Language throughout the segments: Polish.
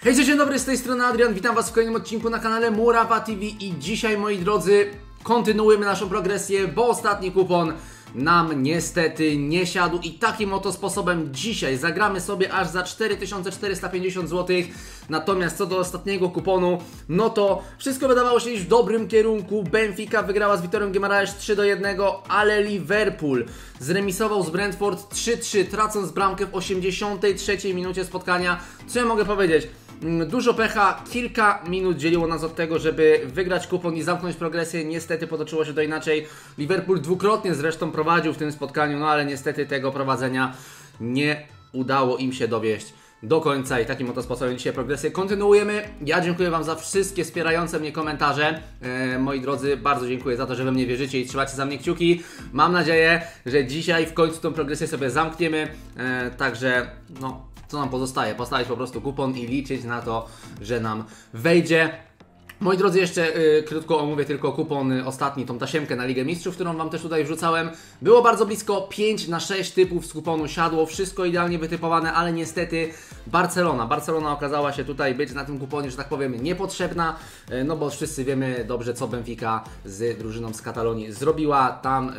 Hej, dzień dobry, z tej strony Adrian, witam was w kolejnym odcinku na kanale Murawa TV i dzisiaj, moi drodzy, kontynuujemy naszą progresję, bo ostatni kupon nam niestety nie siadł i takim oto sposobem dzisiaj zagramy sobie aż za 4450 zł. Natomiast co do ostatniego kuponu, no to wszystko wydawało się iść w dobrym kierunku. Benfica wygrała z Vitorią Guimaraes 3-1, ale Liverpool zremisował z Brentford 3-3, tracąc bramkę w 83 minucie spotkania. Co ja mogę powiedzieć? Dużo pecha, kilka minut dzieliło nas od tego, żeby wygrać kupon i zamknąć progresję. Niestety potoczyło się to inaczej. Liverpool dwukrotnie zresztą prowadził w tym spotkaniu, no ale niestety tego prowadzenia nie udało im się dowieść do końca i takim oto sposobem dzisiaj progresję kontynuujemy. Ja dziękuję wam za wszystkie wspierające mnie komentarze. Moi drodzy, bardzo dziękuję za to, że we mnie wierzycie i trzymacie za mnie kciuki. Mam nadzieję, że dzisiaj w końcu tą progresję sobie zamkniemy. Także no, co nam pozostaje? Postawić po prostu kupon i liczyć na to, że nam wejdzie. Moi drodzy, jeszcze krótko omówię tylko kupon ostatni, tą tasiemkę na Ligę Mistrzów, którą wam też tutaj wrzucałem. Było bardzo blisko, 5 na 6 typów z kuponu siadło, wszystko idealnie wytypowane, ale niestety Barcelona okazała się tutaj być na tym kuponie, że tak powiem, niepotrzebna, no bo wszyscy wiemy dobrze, co Benfica z drużyną z Katalonii zrobiła. Tam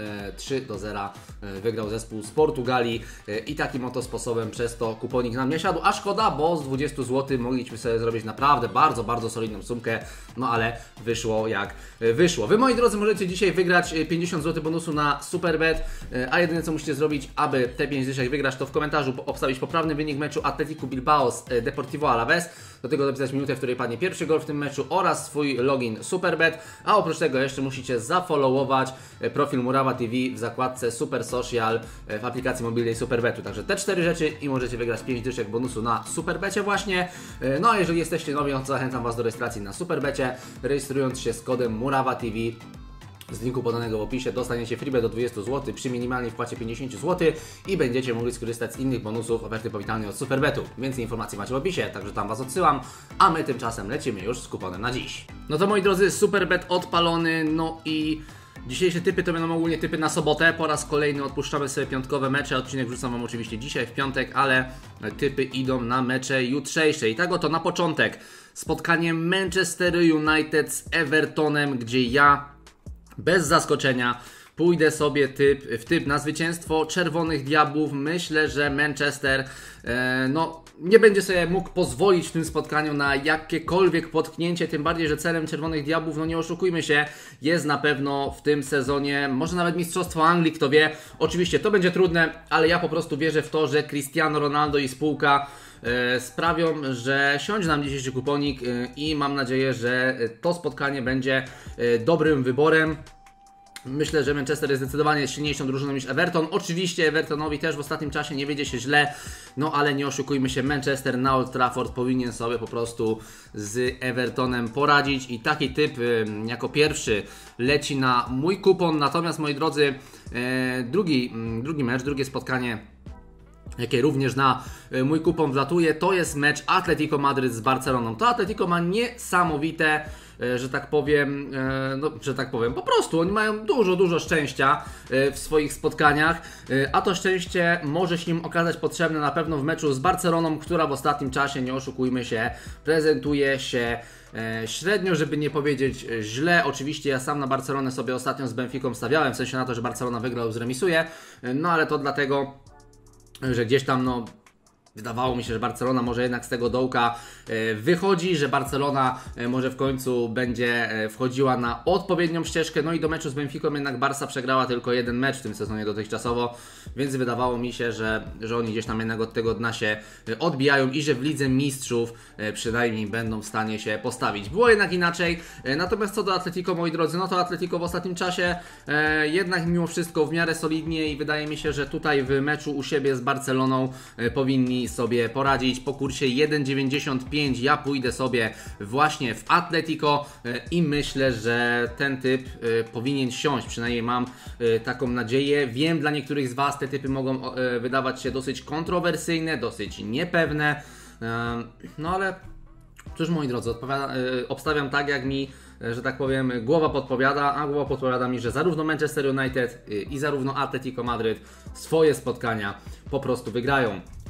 3-0 wygrał zespół z Portugalii i takim oto sposobem przez to kuponik nam nie siadł, a szkoda, bo z 20 zł mogliśmy sobie zrobić naprawdę bardzo solidną sumkę. No ale wyszło jak wyszło. Wy, moi drodzy, możecie dzisiaj wygrać 50 zł bonusu na Superbet, a jedyne co musicie zrobić, aby te 5 dyszek wygrać, to w komentarzu obstawić poprawny wynik meczu Atletico Bilbao z Deportivo Alaves. Do tego dopisać minutę, w której padnie pierwszy gol w tym meczu oraz swój login Superbet. A oprócz tego jeszcze musicie zafollowować profil Murawa TV w zakładce Super Social w aplikacji mobilnej Superbetu. Także te 4 rzeczy i możecie wygrać 5 dyszek bonusu na Superbecie właśnie. No a jeżeli jesteście nowi, to zachęcam was do rejestracji na Superbecie, rejestrując się z kodem Murawa TV. Z linku podanego w opisie dostaniecie freebet do 20 zł przy minimalnej wpłacie 50 zł i będziecie mogli skorzystać z innych bonusów oferty powitalnej od Superbetu. Więcej informacji macie w opisie, także tam was odsyłam, a my tymczasem lecimy już z kuponem na dziś. No to, moi drodzy, Superbet odpalony, no i dzisiejsze typy to będą ogólnie typy na sobotę. Po raz kolejny odpuszczamy sobie piątkowe mecze. Odcinek wrzucam wam oczywiście dzisiaj w piątek, ale typy idą na mecze jutrzejsze. I tak oto na początek spotkanie Manchester United z Evertonem, gdzie ja bez zaskoczenia pójdę sobie w typ na zwycięstwo Czerwonych Diabłów. Myślę, że Manchester no, nie będzie sobie mógł pozwolić w tym spotkaniu na jakiekolwiek potknięcie, tym bardziej, że celem Czerwonych Diabłów, no nie oszukujmy się, jest na pewno w tym sezonie może nawet Mistrzostwo Anglii, kto wie. Oczywiście to będzie trudne, ale ja po prostu wierzę w to, że Cristiano Ronaldo i spółka sprawią, że siądzie nam dzisiejszy kuponik i mam nadzieję, że to spotkanie będzie dobrym wyborem. Myślę, że Manchester jest zdecydowanie silniejszą drużyną niż Everton. Oczywiście Evertonowi też w ostatnim czasie nie wiedzie się źle, no ale nie oszukujmy się, Manchester na Old Trafford powinien sobie po prostu z Evertonem poradzić i taki typ jako pierwszy leci na mój kupon. Natomiast, moi drodzy, drugi mecz, drugie spotkanie, jakie również na mój kupon wlatuje, to jest mecz Atletico Madryt z Barceloną. To Atletico ma niesamowite, że tak powiem, po prostu oni mają dużo szczęścia w swoich spotkaniach, a to szczęście może się im okazać potrzebne na pewno w meczu z Barceloną, która w ostatnim czasie, nie oszukujmy się, prezentuje się średnio, żeby nie powiedzieć źle. Oczywiście ja sam na Barcelonę sobie ostatnio z Benficą stawiałem, w sensie na to, że Barcelona wygra lub zremisuje, no ale to dlatego, że gdzieś tam no wydawało mi się, że Barcelona może jednak z tego dołka wychodzi, że Barcelona może w końcu będzie wchodziła na odpowiednią ścieżkę. No i do meczu z Benficą jednak Barca przegrała tylko jeden mecz w tym sezonie dotychczasowo, więc wydawało mi się, że oni gdzieś tam jednak od tego dna się odbijają i że w Lidze Mistrzów przynajmniej będą w stanie się postawić. Było jednak inaczej. Natomiast co do Atletico, moi drodzy, no to Atletico w ostatnim czasie jednak mimo wszystko w miarę solidnie i wydaje mi się, że tutaj w meczu u siebie z Barceloną powinni sobie poradzić. Po kursie 1,95 ja pójdę sobie właśnie w Atletico i myślę, że ten typ powinien siąść, przynajmniej mam taką nadzieję. Wiem, dla niektórych z was te typy mogą wydawać się dosyć kontrowersyjne, dosyć niepewne, no ale cóż, moi drodzy, obstawiam tak, jak mi, że tak powiem, głowa podpowiada, a głowa podpowiada mi, że zarówno Manchester United i zarówno Atletico Madryt swoje spotkania po prostu wygrają.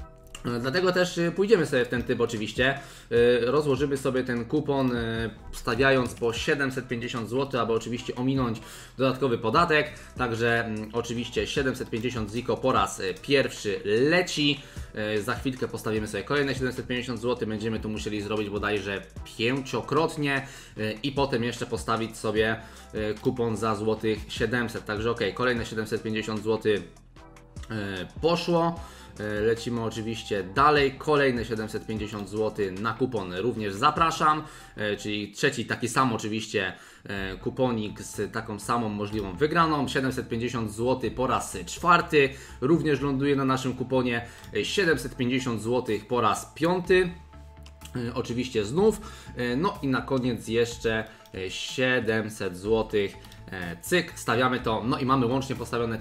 Dlatego też pójdziemy sobie w ten typ oczywiście, rozłożymy sobie ten kupon stawiając po 750 zł, aby oczywiście ominąć dodatkowy podatek, także oczywiście 750 ziko po raz pierwszy leci, za chwilkę postawimy sobie kolejne 750 zł, będziemy to musieli zrobić bodajże 5-krotnie i potem jeszcze postawić sobie kupon za złotych 700, także ok, kolejne 750 zł poszło. Lecimy oczywiście dalej, kolejne 750 zł na kupon również zapraszam, czyli trzeci taki sam oczywiście kuponik z taką samą możliwą wygraną, 750 zł po raz czwarty, również ląduje na naszym kuponie, 750 zł po raz piąty, oczywiście znów, no i na koniec jeszcze 700 zł. Cyk, stawiamy to, no i mamy łącznie postawione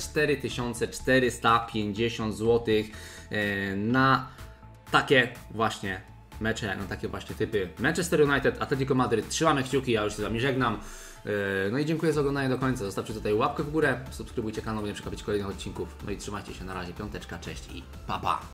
4450 zł na takie właśnie mecze, na takie właśnie typy Manchester United, Atletico Madryt. Trzymamy kciuki, ja już się z Wami żegnam. No i dziękuję za oglądanie do końca. Zostawcie tutaj łapkę w górę, subskrybujcie kanał, by nie przegapić kolejnych odcinków. No i trzymajcie się, na razie, piąteczka, cześć i pa pa!